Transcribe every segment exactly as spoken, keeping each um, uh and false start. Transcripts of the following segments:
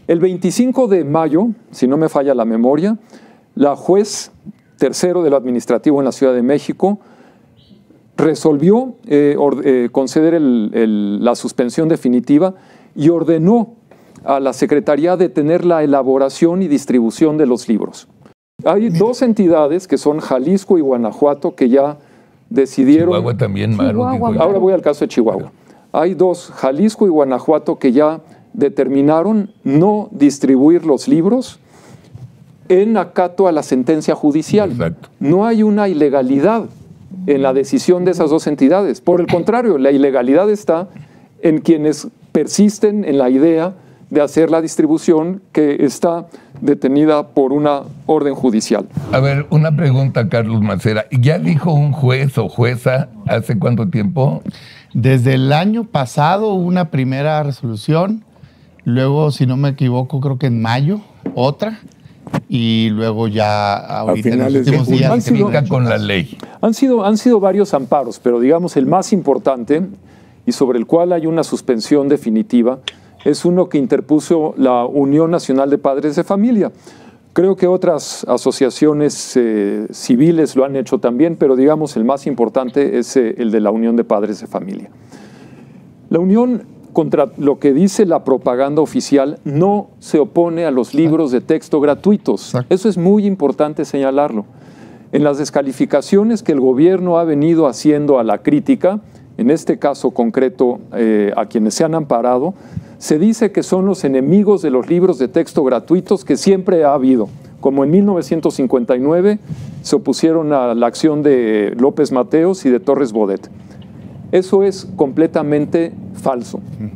El veinticinco de mayo, si no me falla la memoria, la juez tercero de lo administrativo en la Ciudad de México resolvió eh, or, eh, conceder el, el, la suspensión definitiva y ordenó a la Secretaría detener la elaboración y distribución de los libros. Hay dos entidades que son Jalisco y Guanajuato que ya decidieron... Chihuahua también, Maru. Chihuahua. Ahora voy al caso de Chihuahua. Hay dos, Jalisco y Guanajuato, que ya determinaron no distribuir los libros en acato a la sentencia judicial. Exacto. No hay una ilegalidad en la decisión de esas dos entidades. Por el contrario, la ilegalidad está en quienes persisten en la idea de hacer la distribución que está detenida por una orden judicial. A ver, una pregunta, Carlos Mancera. ¿Ya dijo un juez o jueza hace cuánto tiempo? Desde el año pasado una primera resolución, luego, si no me equivoco, creo que en mayo, otra, y luego ya ahorita en los últimos días... Han sido, con la ley. Han sido, han sido varios amparos, pero digamos el más importante y sobre el cual hay una suspensión definitiva es uno que interpuso la Unión Nacional de Padres de Familia. Creo que otras asociaciones eh, civiles lo han hecho también, pero digamos el más importante es eh, el de la Unión de Padres de Familia. La Unión, contra lo que dice la propaganda oficial, no se opone a los libros de texto gratuitos. Eso es muy importante señalarlo. En las descalificaciones que el gobierno ha venido haciendo a la crítica, en este caso concreto eh, a quienes se han amparado, se dice que son los enemigos de los libros de texto gratuitos que siempre ha habido. Como en mil novecientos cincuenta y nueve se opusieron a la acción de López Mateos y de Torres Bodet. Eso es completamente falso. Uh-huh.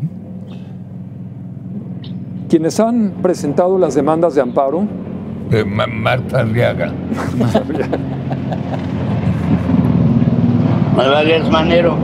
Quienes han presentado las demandas de amparo... De Ma- Marta Arriaga. Malvagues Manero.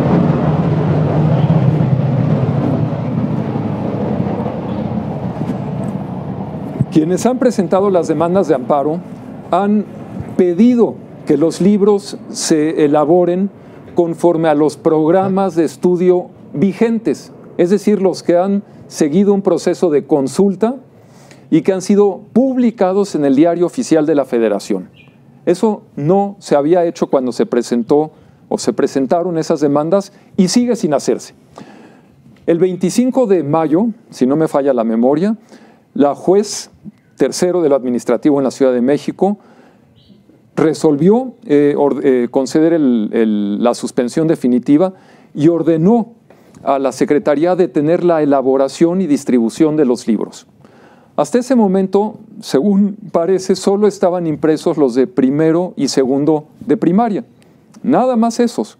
Quienes han presentado las demandas de amparo han pedido que los libros se elaboren conforme a los programas de estudio vigentes, es decir, los que han seguido un proceso de consulta y que han sido publicados en el Diario Oficial de la Federación. Eso no se había hecho cuando se presentó o se presentaron esas demandas y sigue sin hacerse. El veinticinco de mayo, si no me falla la memoria, la juez tercero de lo administrativo en la Ciudad de México resolvió eh, or, eh, conceder el, el, la suspensión definitiva y ordenó a la Secretaría detener la elaboración y distribución de los libros. Hasta ese momento, según parece, solo estaban impresos los de primero y segundo de primaria. Nada más esos.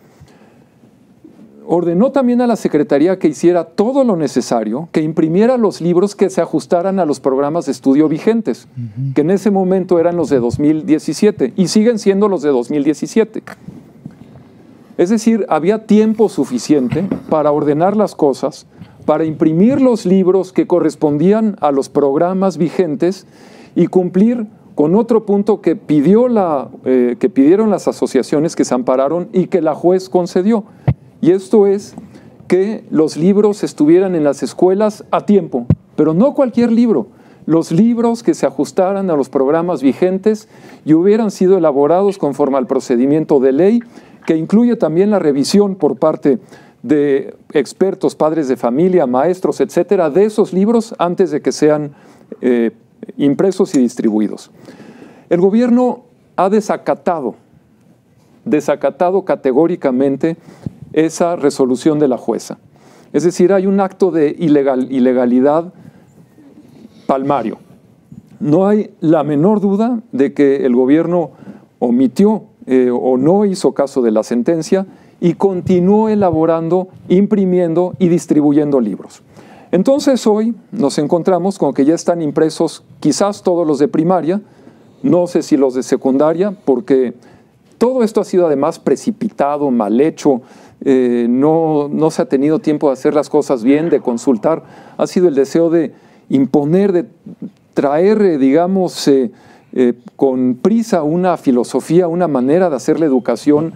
Ordenó también a la Secretaría que hiciera todo lo necesario, que imprimiera los libros que se ajustaran a los programas de estudio vigentes, uh-huh. que en ese momento eran los de dos mil diecisiete y siguen siendo los de dos mil diecisiete. Es decir, había tiempo suficiente para ordenar las cosas, para imprimir los libros que correspondían a los programas vigentes y cumplir con otro punto que, pidió la, eh, que pidieron las asociaciones que se ampararon y que la juez concedió. Y esto es que los libros estuvieran en las escuelas a tiempo, pero no cualquier libro, los libros que se ajustaran a los programas vigentes y hubieran sido elaborados conforme al procedimiento de ley, que incluye también la revisión por parte de expertos, padres de familia, maestros, etcétera, de esos libros antes de que sean eh, impresos y distribuidos. El gobierno ha desacatado, desacatado categóricamente esa resolución de la jueza. Es decir, hay un acto de ilegal, ilegalidad palmario. No hay la menor duda de que el gobierno omitió eh, o no hizo caso de la sentencia y continuó elaborando, imprimiendo y distribuyendo libros. Entonces hoy nos encontramos con que ya están impresos quizás todos los de primaria, no sé si los de secundaria, porque todo esto ha sido además precipitado, mal hecho, eh, no, no se ha tenido tiempo de hacer las cosas bien, de consultar, ha sido el deseo de imponer, de traer, eh, digamos, eh, eh, con prisa una filosofía, una manera de hacer la educación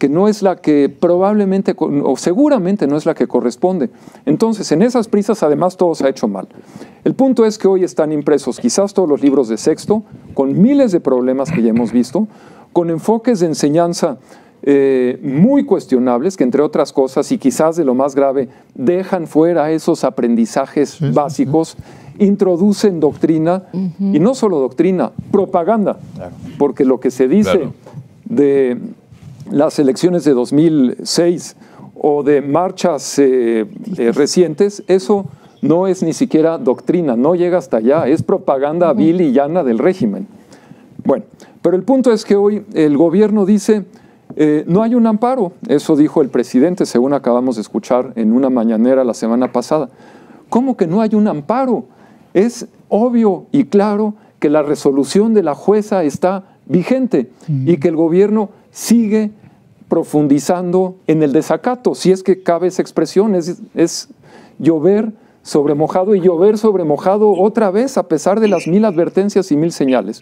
que no es la que probablemente o seguramente no es la que corresponde. Entonces, en esas prisas además todo se ha hecho mal. El punto es que hoy están impresos quizás todos los libros de Sexto, con miles de problemas que ya hemos visto, con enfoques de enseñanza eh, muy cuestionables, que entre otras cosas, y quizás de lo más grave, dejan fuera esos aprendizajes sí, básicos, sí, sí. introducen doctrina, uh-huh. y no solo doctrina, propaganda, claro. porque lo que se dice claro. de las elecciones de dos mil seis o de marchas eh, eh, recientes, eso no es ni siquiera doctrina, no llega hasta allá, es propaganda uh-huh. vil y llana del régimen. Bueno, pero el punto es que hoy el gobierno dice, eh, no hay un amparo, eso dijo el presidente, según acabamos de escuchar en una mañanera la semana pasada. ¿Cómo que no hay un amparo? Es obvio y claro que la resolución de la jueza está vigente uh-huh. y que el gobierno sigue profundizando en el desacato, si es que cabe esa expresión, es, es llover sobre mojado y llover sobre mojado otra vez a pesar de las mil advertencias y mil señales.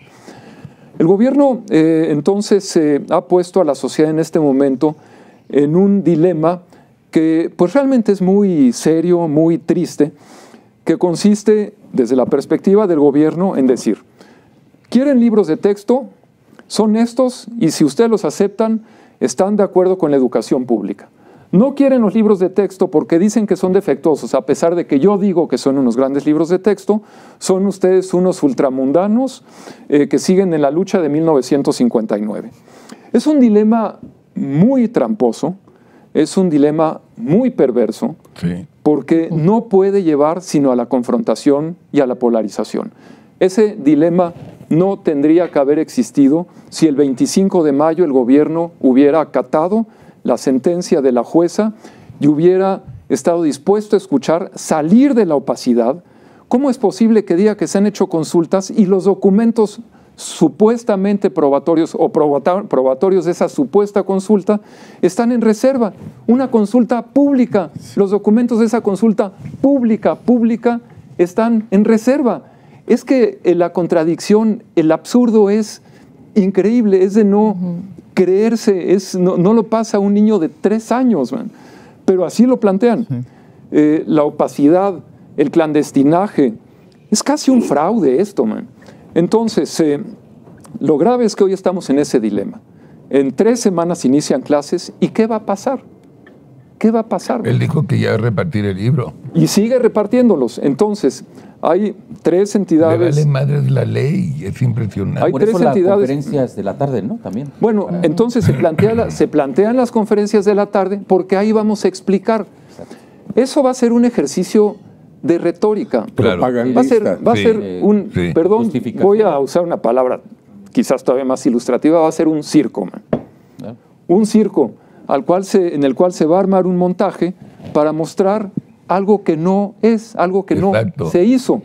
El gobierno eh, entonces eh, ha puesto a la sociedad en este momento en un dilema que pues realmente es muy serio, muy triste, que consiste desde la perspectiva del gobierno en decir, ¿quieren libros de texto? Son estos y si ustedes los aceptan, están de acuerdo con la educación pública. No quieren los libros de texto porque dicen que son defectuosos, a pesar de que yo digo que son unos grandes libros de texto, son ustedes unos ultramundanos eh, que siguen en la lucha de mil novecientos cincuenta y nueve. Es un dilema muy tramposo, es un dilema muy perverso, sí. porque no puede llevar sino a la confrontación y a la polarización. Ese dilema no tendría que haber existido si el veinticinco de mayo el gobierno hubiera acatado la sentencia de la jueza y hubiera estado dispuesto a escuchar, salir de la opacidad. ¿Cómo es posible que diga que se han hecho consultas y los documentos supuestamente probatorios o probatorios de esa supuesta consulta están en reserva? Una consulta pública, los documentos de esa consulta pública, pública, están en reserva. Es que la contradicción, el absurdo es increíble, es de no uh-huh. creerse, es, no, no lo pasa un niño de tres años, man. Pero así lo plantean. Sí. Eh, la opacidad, el clandestinaje, es casi un fraude esto, man. Entonces, eh, lo grave es que hoy estamos en ese dilema. En tres semanas inician clases, ¿y qué va a pasar? ¿Qué va a pasar? Él dijo que ya va a repartir el libro. Y sigue repartiéndolos. Entonces, hay tres entidades... Le vale madres la ley, es impresionante. Hay Por tres eso entidades... las conferencias de la tarde, ¿no? También. Bueno, Para... entonces se, plantea la, se plantean las conferencias de la tarde porque ahí vamos a explicar. Exacto. Eso va a ser un ejercicio de retórica. Claro. Va a ser, va a sí. ser un... Sí. Perdón, voy a usar una palabra quizás todavía más ilustrativa, va a ser un circo, man. ¿Eh? Un circo al cual se, en el cual se va a armar un montaje para mostrar algo que no es, algo que Exacto. no se hizo.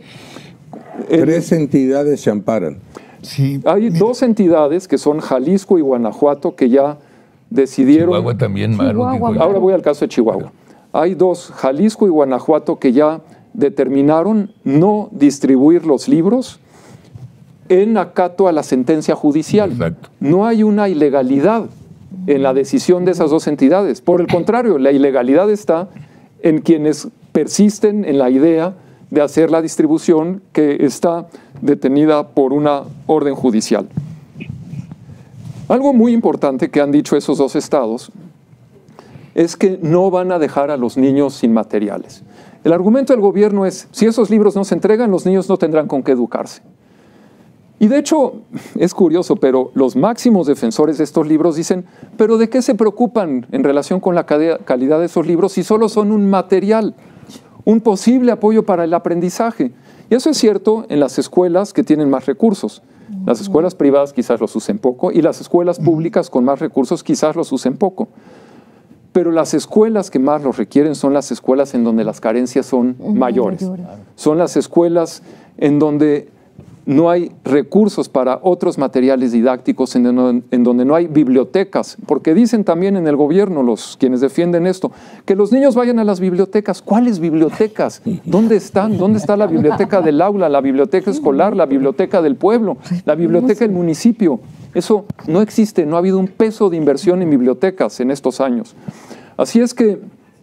Tres el, entidades se amparan. Sí. Hay dos entidades que son Jalisco y Guanajuato que ya decidieron... Chihuahua también, Maru. Chihuahua. Ahora voy al caso de Chihuahua. Hay dos, Jalisco y Guanajuato, que ya determinaron no distribuir los libros en acato a la sentencia judicial. Exacto. No hay una ilegalidad en la decisión de esas dos entidades. Por el contrario, la ilegalidad está en quienes persisten en la idea de hacer la distribución que está detenida por una orden judicial. Algo muy importante que han dicho esos dos estados es que no van a dejar a los niños sin materiales. El argumento del gobierno es, si esos libros no se entregan, los niños no tendrán con qué educarse. Y de hecho, es curioso, pero los máximos defensores de estos libros dicen, ¿pero de qué se preocupan en relación con la calidad de esos libros si solo son un material, un posible apoyo para el aprendizaje? Y eso es cierto en las escuelas que tienen más recursos. Las escuelas privadas quizás los usen poco y las escuelas públicas con más recursos quizás los usen poco. Pero las escuelas que más los requieren son las escuelas en donde las carencias son mayores. Son las escuelas en donde no hay recursos para otros materiales didácticos, en, en, en donde no hay bibliotecas, porque dicen también en el gobierno, los quienes defienden esto, que los niños vayan a las bibliotecas. ¿Cuáles bibliotecas? ¿Dónde están? ¿Dónde está la biblioteca del aula, la biblioteca escolar, la biblioteca del pueblo, la biblioteca del municipio? Eso no existe, no ha habido un peso de inversión en bibliotecas en estos años. Así es que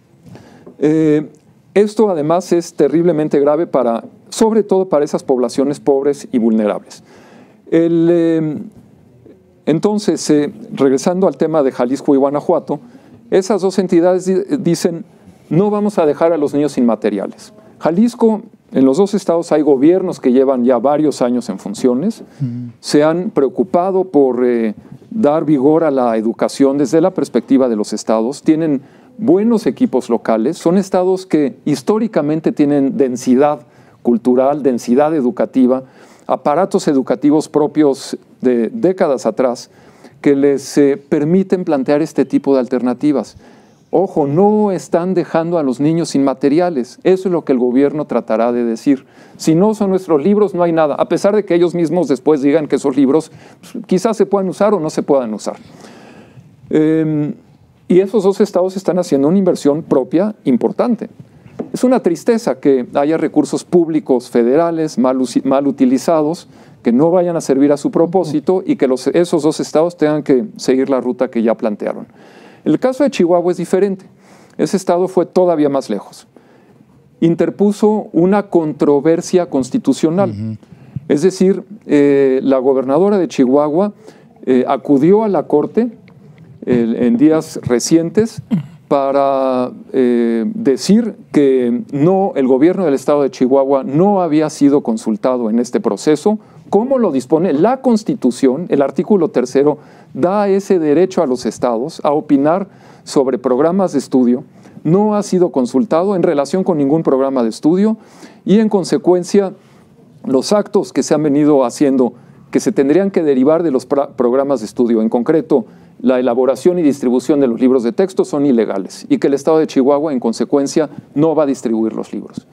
eh, esto además es terriblemente grave para, sobre todo para esas poblaciones pobres y vulnerables. El, eh, entonces, eh, regresando al tema de Jalisco y Guanajuato, esas dos entidades di- dicen, no vamos a dejar a los niños sin materiales. Jalisco, en los dos estados hay gobiernos que llevan ya varios años en funciones, mm. se han preocupado por eh, dar vigor a la educación desde la perspectiva de los estados, tienen buenos equipos locales, son estados que históricamente tienen densidad cultural, densidad educativa, aparatos educativos propios de décadas atrás que les eh, permiten plantear este tipo de alternativas. Ojo, no están dejando a los niños sin materiales. Eso es lo que el gobierno tratará de decir. Si no son nuestros libros, no hay nada. A pesar de que ellos mismos después digan que esos libros pues, quizás se puedan usar o no se puedan usar. Eh, y esos dos estados están haciendo una inversión propia importante. Es una tristeza que haya recursos públicos federales mal, mal utilizados, que no vayan a servir a su propósito y que los, esos dos estados tengan que seguir la ruta que ya plantearon. El caso de Chihuahua es diferente. Ese estado fue todavía más lejos. Interpuso una controversia constitucional. Uh-huh. Es decir, eh, la gobernadora de Chihuahua eh, acudió a la Corte eh, en días recientes para eh, decir que no, el gobierno del estado de Chihuahua no había sido consultado en este proceso, como lo dispone la Constitución. El artículo tercero da ese derecho a los estados a opinar sobre programas de estudio. No ha sido consultado en relación con ningún programa de estudio y, en consecuencia, los actos que se han venido haciendo, que se tendrían que derivar de los programas de estudio, en concreto, la elaboración y distribución de los libros de texto, son ilegales y que el estado de Chihuahua, en consecuencia, no va a distribuir los libros.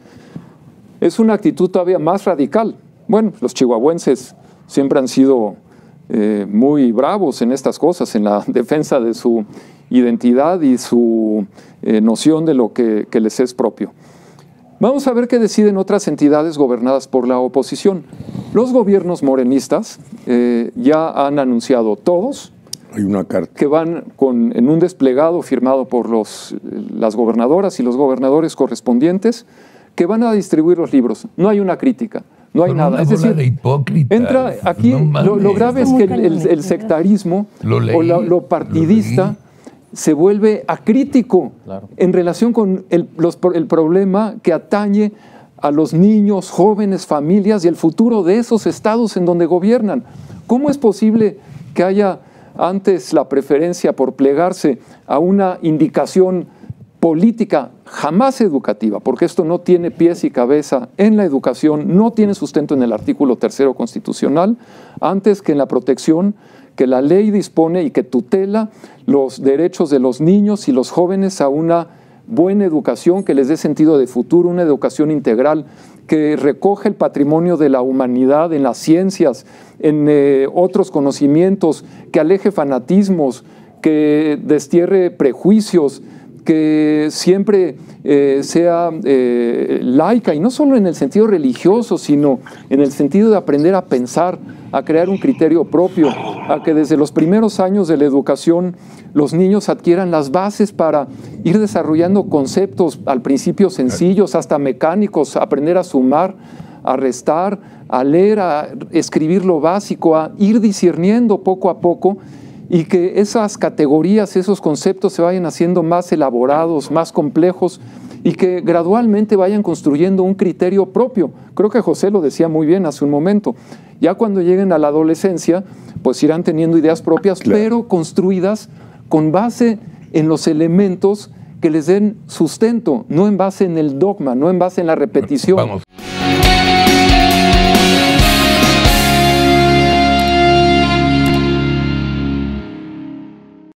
Es una actitud todavía más radical. Bueno, los chihuahuenses siempre han sido eh, muy bravos en estas cosas, en la defensa de su identidad y su eh, noción de lo que, que les es propio. Vamos a ver qué deciden otras entidades gobernadas por la oposición. Los gobiernos morenistas eh, ya han anunciado todos Hay una carta. que van con, en un desplegado firmado por los, las gobernadoras y los gobernadores correspondientes, que van a distribuir los libros. No hay una crítica. No hay Por nada. Una Es decir, de hipócritas. entra aquí, no lo, lo grave es que el, el, el sectarismo lo leí, o lo, lo partidista lo se vuelve acrítico Claro. en relación con el, los, el problema que atañe a los niños, jóvenes, familias y el futuro de esos estados en donde gobiernan. ¿Cómo es posible que haya antes la preferencia por plegarse a una indicación política, jamás educativa, porque esto no tiene pies y cabeza en la educación, no tiene sustento en el artículo tercero constitucional, antes que en la protección que la ley dispone y que tutela los derechos de los niños y los jóvenes a una buena educación que les dé sentido de futuro, una educación integral que recoge el patrimonio de la humanidad en las ciencias, en eh, otros conocimientos, que aleje fanatismos, que destierre prejuicios, que siempre eh, sea eh, laica, y no solo en el sentido religioso, sino en el sentido de aprender a pensar, a crear un criterio propio, a que desde los primeros años de la educación los niños adquieran las bases para ir desarrollando conceptos al principio sencillos, hasta mecánicos, aprender a sumar, a restar, a leer, a escribir lo básico, a ir discerniendo poco a poco, y que esas categorías, esos conceptos se vayan haciendo más elaborados, más complejos, y que gradualmente vayan construyendo un criterio propio. Creo que José lo decía muy bien hace un momento. Ya cuando lleguen a la adolescencia, pues irán teniendo ideas propias, claro, pero construidas con base en los elementos que les den sustento, no en base en el dogma, no en base en la repetición. Vamos.